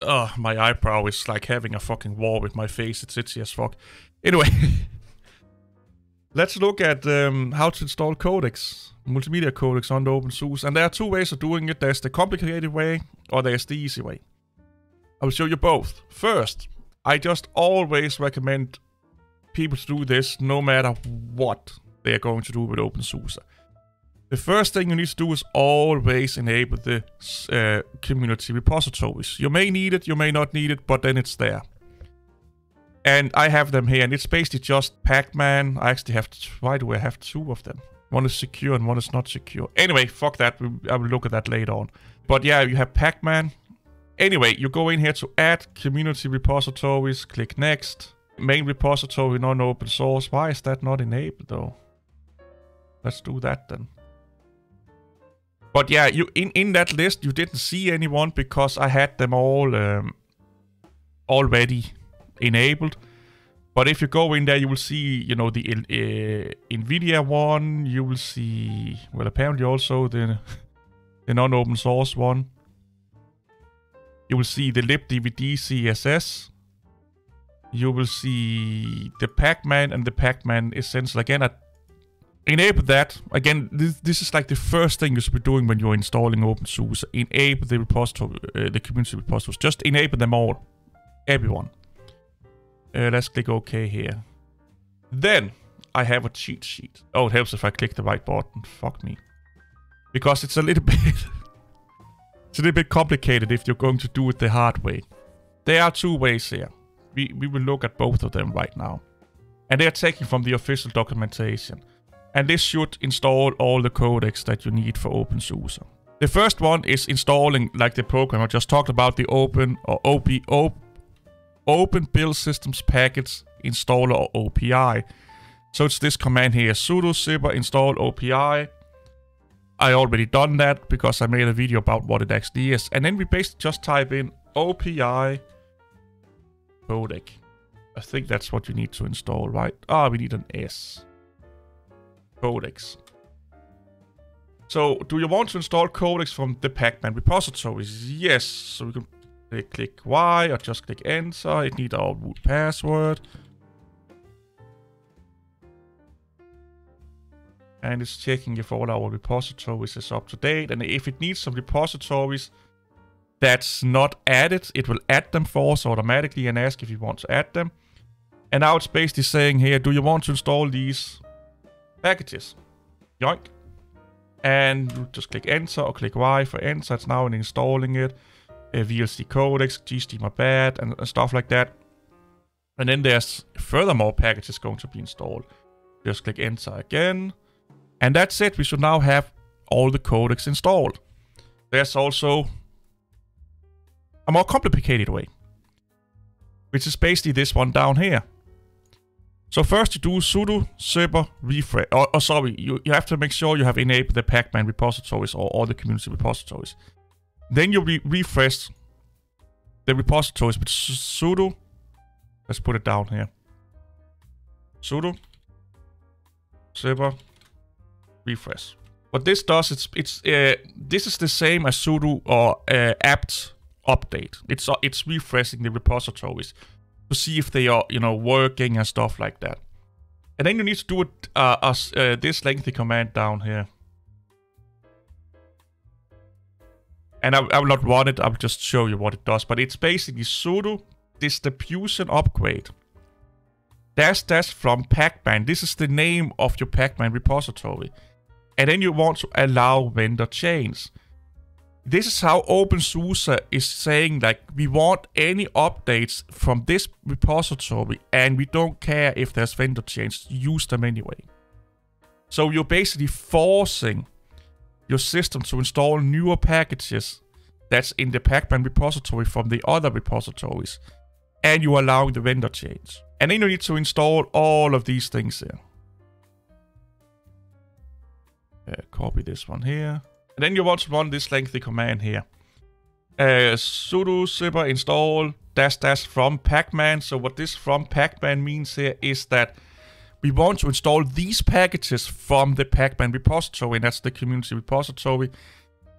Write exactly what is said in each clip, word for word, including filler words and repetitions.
Oh, my eyebrow is like having a fucking war with my face. It's itchy as fuck. Anyway, let's look at um, how to install Codex, multimedia Codex on the openSUSE. And there are two ways of doing it. There's the complicated way, or there's the easy way. I will show you both. First, I just always recommend people to do this no matter what they are going to do with openSUSE. The first thing you need to do is always enable the uh, community repositories. You may need it, you may not need it, but then it's there. And I have them here, and it's basically just Pac-Man. I actually have, why do I have two of them? One is secure and one is not secure. Anyway, fuck that, I will look at that later on. But yeah, you have Pac-Man. Anyway, you go in here to add community repositories, click next. Main repository, non-open source. Why is that not enabled though? Let's do that then. But yeah, you in, in that list, you didn't see anyone because I had them all um, already enabled. But if you go in there, you will see, you know, the uh, NVIDIA one. You will see, well, apparently also the, the non-open source one. You will see the libdvd C S S. You will see the Pac-Man and the Pac-Man Essential. Again, I enable that. Again, this, this is like the first thing you should be doing when you're installing openSUSE. Enable the repository, uh, the community repositories. Just enable them all. Everyone. Uh, let's click OK here. Then, I have a cheat sheet. Oh, it helps if I click the right button. Fuck me. Because it's a little bit... it's a little bit complicated if you're going to do it the hard way. There are two ways here. We, we will look at both of them right now. And they are taken from the official documentation. And this should install all the codecs that you need for openSUSE. The first one is installing, like the program I just talked about, the Open or O P, op, Open Build Systems Package Installer or O P I. So it's this command here, sudo zipper install O P I. I already done that because I made a video about what it actually is. And then we basically just type in O P I codec. I think that's what you need to install, right? Ah, we need an S. Codex. So, do you want to install Codex from the Pac-Man repositories? Yes. So we can click, click Y or just click enter. It needs our root password. And it's checking if all our repositories is up to date. And if it needs some repositories that's not added, it will add them for us automatically and ask if you want to add them. And now it's basically saying here, do you want to install these packages? Yoink. And you just click enter or click Y for enter. It's now installing it. Uh, V L C Codex, gsteamer and, and stuff like that. And then there's furthermore packages going to be installed. Just click enter again. And that's it. We should now have all the codecs installed. There's also a more complicated way, which is basically this one down here. So first you do sudo zipper refresh. Or, or sorry, you, you have to make sure you have enabled the Pac-Man repositories or all the community repositories. Then you re refresh the repositories with sudo. Let's put it down here. Sudo zipper refresh. What this does, it's it's uh, this is the same as sudo or uh, apt update. It's uh, it's refreshing the repositories to see if they are, you know, working and stuff like that. And then you need to do it uh, as uh, this lengthy command down here. And I, I will not run it. I will just show you what it does. But it's basically sudo distribution upgrade dash dash from Pac-Man. This is the name of your Pac-Man repository. And then you want to allow vendor change. This is how openSUSE is saying, like, we want any updates from this repository and we don't care if there's vendor change, use them anyway. So you're basically forcing your system to install newer packages that's in the Pac-Man repository from the other repositories, and you're allowing the vendor change. And then you need to install all of these things here. Uh, copy this one here. And then you want to run this lengthy command here. Uh, sudo zipper install dash dash from Pac-Man. So what this from Pac-Man means here is that we want to install these packages from the Pac-Man repository, and that's the community repository.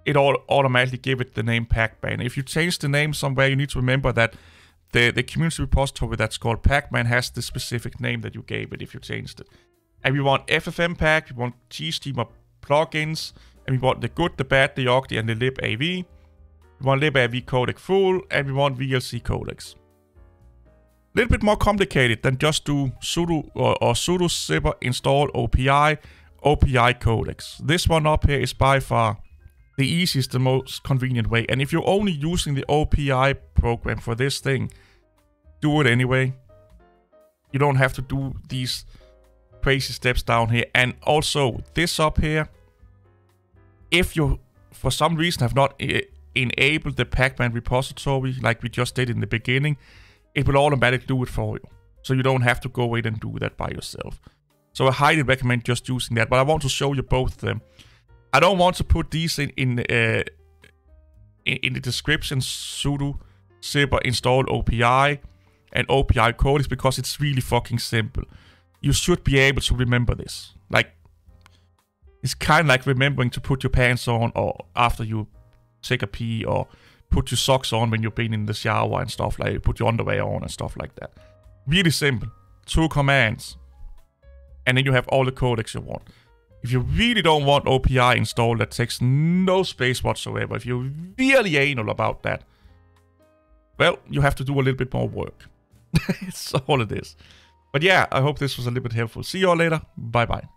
it all automatically give it the name Pacman. If you change the name somewhere, you need to remember that the, the community repository that's called Pacman has the specific name that you gave it if you changed it. And we want F F mpeg, we want gsteamer plugins, and we want the good, the bad, the ugly, and the libav. We want libav codec full, and we want V L C codecs. A little bit more complicated than just do sudo or, or sudo zipper install O P I, O P I codecs. This one up here is by far the easiest, the most convenient way. And if you're only using the O P I program for this thing, do it anyway. You don't have to do these crazy steps down here. And also, this up here, if you, for some reason, have not e enabled the Pacman repository like we just did in the beginning, it will automatically do it for you. So you don't have to go in and do that by yourself. So I highly recommend just using that. But I want to show you both of them. I don't want to put these in in, uh, in, in the description, sudo zipper install O P I and O P I codecs, because it's really fucking simple. You should be able to remember this. Like, it's kind of like remembering to put your pants on or after you take a pee, or put your socks on when you've been in the shower and stuff like that. Put your underwear on and stuff like that. Really simple. Two commands. And then you have all the codecs you want. If you really don't want O P I installed, that takes no space whatsoever. If you're really anal about that, well, you have to do a little bit more work. It's all it is. But yeah, I hope this was a little bit helpful. See you all later. Bye-bye.